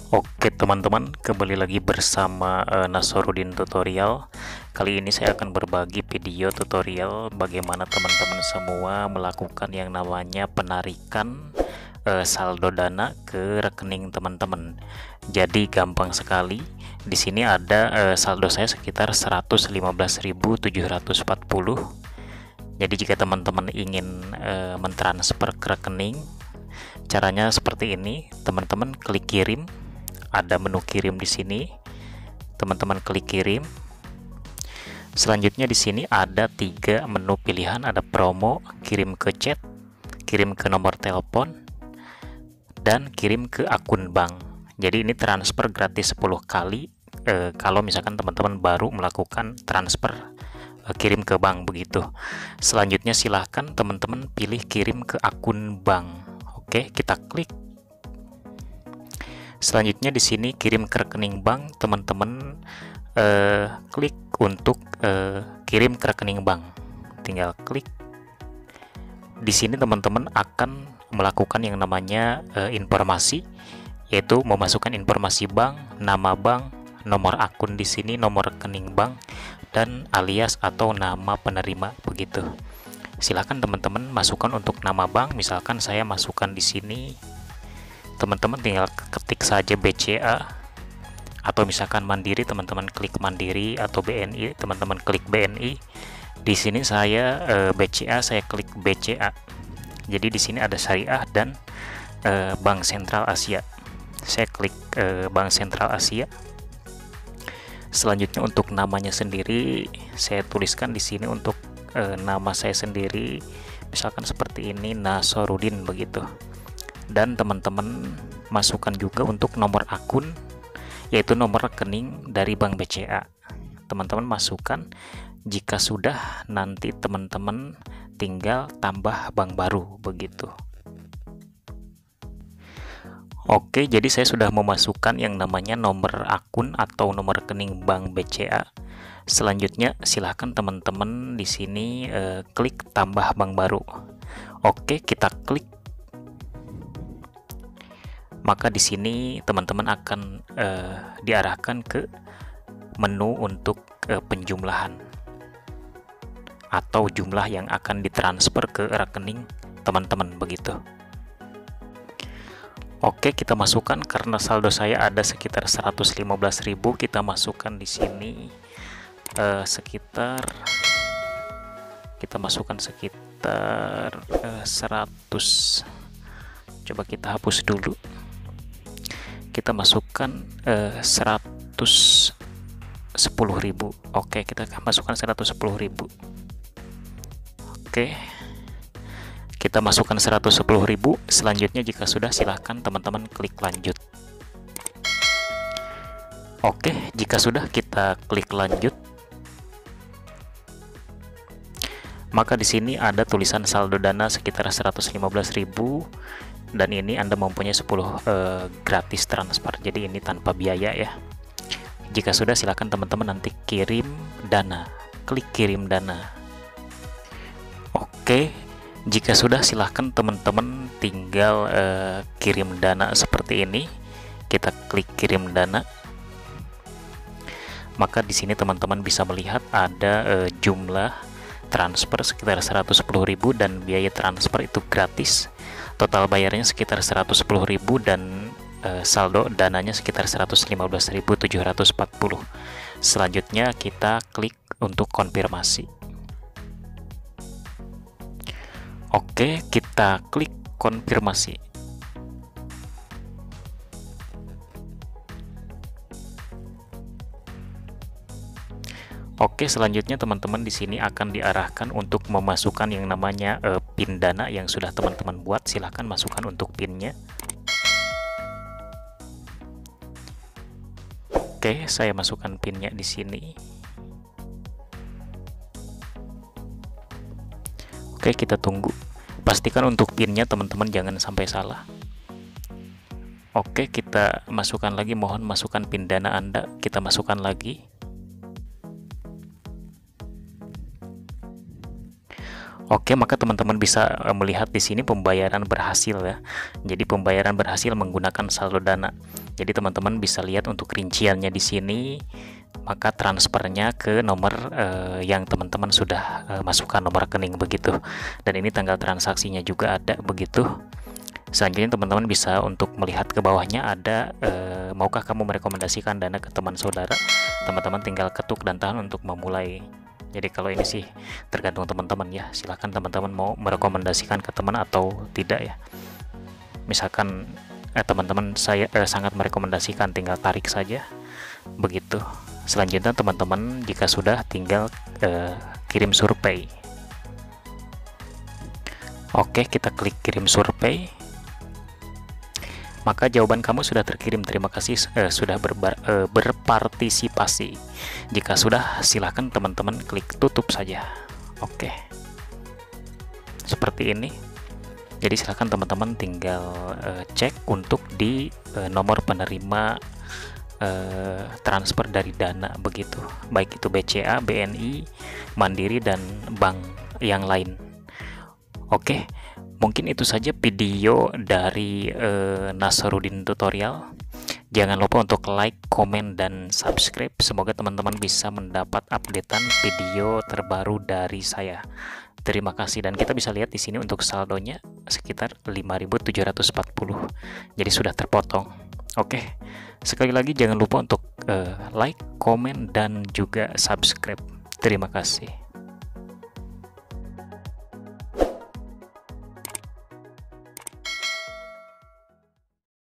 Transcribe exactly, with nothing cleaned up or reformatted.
Oke teman-teman, kembali lagi bersama uh, Nasrudin Tutorial. Kali ini saya akan berbagi video tutorial bagaimana teman-teman semua melakukan yang namanya penarikan uh, saldo dana ke rekening teman-teman. Jadi gampang sekali. Di sini ada uh, saldo saya sekitar seratus lima belas ribu tujuh ratus empat puluh. Jadi jika teman-teman ingin uh, mentransfer ke rekening, caranya seperti ini. Teman-teman klik kirim. Ada menu kirim di sini, teman-teman klik kirim. Selanjutnya di sini ada tiga menu pilihan, ada promo, kirim ke chat, kirim ke nomor telepon, dan kirim ke akun bank. Jadi ini transfer gratis sepuluh kali eh, kalau misalkan teman-teman baru melakukan transfer eh, kirim ke bank begitu. Selanjutnya silahkan teman-teman pilih kirim ke akun bank. Oke, kita klik. Selanjutnya di sini kirim ke rekening bank, teman-teman eh, klik untuk eh, kirim ke rekening bank. Tinggal klik. Di sini teman-teman akan melakukan yang namanya eh, informasi, yaitu memasukkan informasi bank, nama bank, nomor akun di sini, nomor rekening bank, dan alias atau nama penerima begitu. Silakan teman-teman masukkan untuk nama bank, misalkan saya masukkan di sini. Teman-teman tinggal ketik saja B C A, atau misalkan Mandiri, teman-teman klik Mandiri, atau B N I, teman-teman klik B N I. Di sini saya e, B C A, saya klik B C A. Jadi di sini ada Syariah dan e, Bank Sentral Asia. Saya klik e, Bank Sentral Asia. Selanjutnya untuk namanya sendiri saya tuliskan di sini untuk e, nama saya sendiri, misalkan seperti ini, Nasrudin begitu. Dan teman-teman masukkan juga untuk nomor akun, yaitu nomor rekening dari Bank B C A. Teman-teman masukkan. Jika sudah, nanti teman-teman tinggal tambah bank baru begitu. Oke, jadi saya sudah memasukkan yang namanya nomor akun atau nomor rekening Bank B C A. Selanjutnya silahkan teman-teman di sini eh, klik tambah bank baru. Oke, kita klik. Maka di sini teman-teman akan uh, diarahkan ke menu untuk uh, penjumlahan atau jumlah yang akan ditransfer ke rekening teman-teman begitu. Oke, kita masukkan karena saldo saya ada sekitar seratus lima belas ribu, kita masukkan di sini uh, sekitar kita masukkan sekitar uh, seratus. Coba kita hapus dulu. Kita masukkan eh, seratus sepuluh ribu. Oke, kita masukkan seratus sepuluh ribu. Oke, kita masukkan seratus sepuluh ribu. Selanjutnya jika sudah, silahkan teman-teman klik lanjut. Oke, jika sudah, kita klik lanjut. Maka di sini ada tulisan saldo dana sekitar seratus lima belas ribu. Dan ini Anda mempunyai sepuluh uh, gratis transfer, jadi ini tanpa biaya ya. Jika sudah, silakan teman-teman nanti kirim dana, klik kirim dana. Oke, jika sudah, silahkan teman-teman tinggal uh, kirim dana seperti ini. Kita klik kirim dana. Maka di sini teman-teman bisa melihat ada uh, jumlah transfer sekitar seratus sepuluh ribu dan biaya transfer itu gratis. Total bayarnya sekitar seratus sepuluh ribu dan e, saldo dananya sekitar seratus lima belas ribu tujuh ratus empat puluh. Selanjutnya kita klik untuk konfirmasi. Oke, kita klik konfirmasi. Oke, selanjutnya teman-teman di sini akan diarahkan untuk memasukkan yang namanya uh, PIN dana yang sudah teman-teman buat. Silahkan masukkan untuk PIN-nya. Oke, saya masukkan PIN-nya di sini. Oke, kita tunggu. Pastikan untuk PIN-nya teman-teman jangan sampai salah. Oke, kita masukkan lagi. Mohon masukkan PIN dana Anda. Kita masukkan lagi. Oke, maka teman-teman bisa melihat di sini pembayaran berhasil ya. Jadi pembayaran berhasil menggunakan saldo dana. Jadi teman-teman bisa lihat untuk rinciannya di sini, maka transfernya ke nomor uh, yang teman-teman sudah uh, masukkan nomor rekening begitu. Dan ini tanggal transaksinya juga ada begitu. Selanjutnya teman-teman bisa untuk melihat ke bawahnya ada uh, maukah kamu merekomendasikan dana ke teman saudara. Teman-teman tinggal ketuk dan tahan untuk memulai. Jadi kalau ini sih tergantung teman-teman ya. Silahkan teman-teman mau merekomendasikan ke teman atau tidak ya. Misalkan eh, teman-teman saya eh, sangat merekomendasikan, tinggal tarik saja begitu. Selanjutnya teman-teman jika sudah tinggal eh, kirim survei. Oke, kita klik kirim survei, maka jawaban kamu sudah terkirim. Terima kasih eh, sudah berbar, eh, berpartisipasi. Jika sudah, silahkan teman-teman klik tutup saja. Oke, seperti ini. Jadi silahkan teman-teman tinggal uh, cek untuk di uh, nomor penerima uh, transfer dari dana begitu, baik itu B C A, B N I, Mandiri, dan bank yang lain. Oke, mungkin itu saja video dari uh, Nasrudin Tutorial. Jangan lupa untuk like, komen, dan subscribe. Semoga teman-teman bisa mendapat updatean video terbaru dari saya. Terima kasih, dan kita bisa lihat di sini untuk saldonya sekitar lima ribu tujuh ratus empat puluh. Jadi sudah terpotong. Oke. Sekali lagi jangan lupa untuk uh, like, komen, dan juga subscribe. Terima kasih.